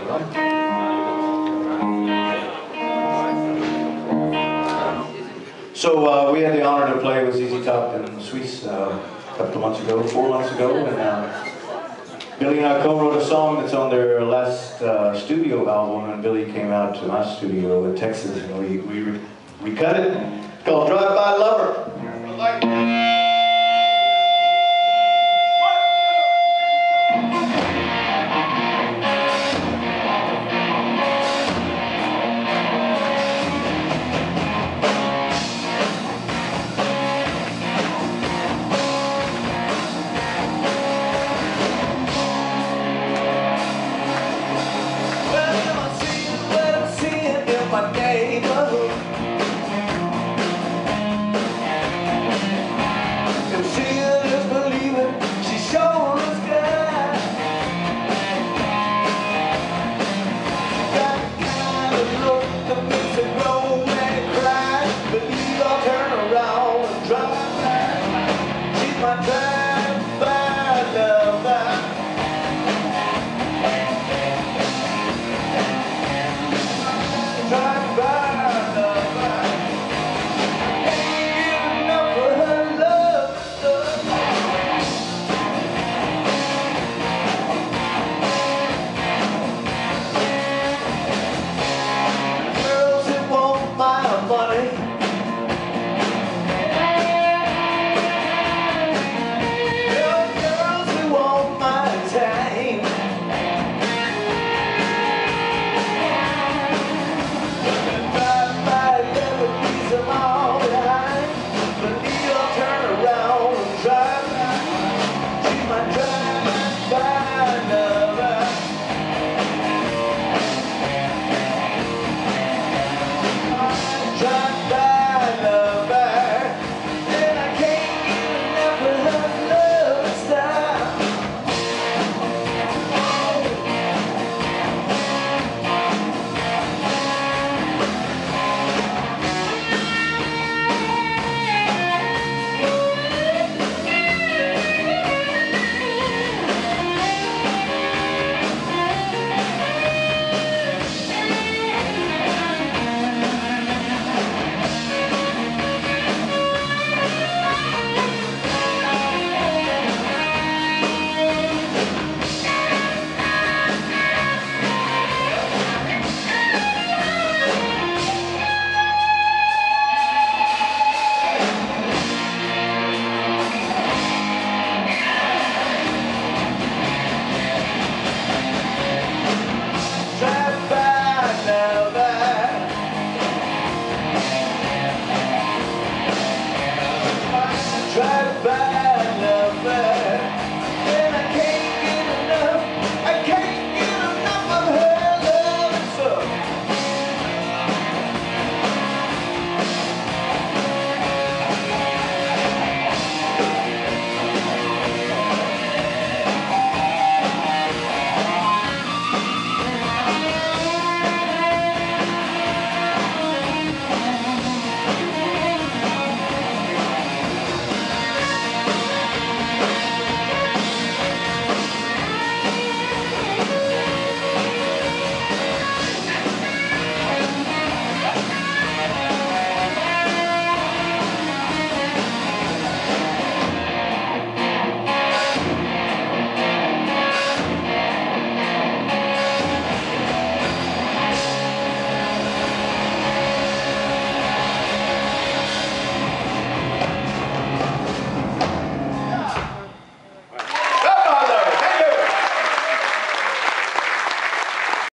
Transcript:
So we had the honor to play with ZZ Top in Swiss a couple of months ago, 4 months ago, and Billy and I co-wrote a song that's on their last studio album, and Billy came out to my studio in Texas, and we cut it. It's called Drive By Lover.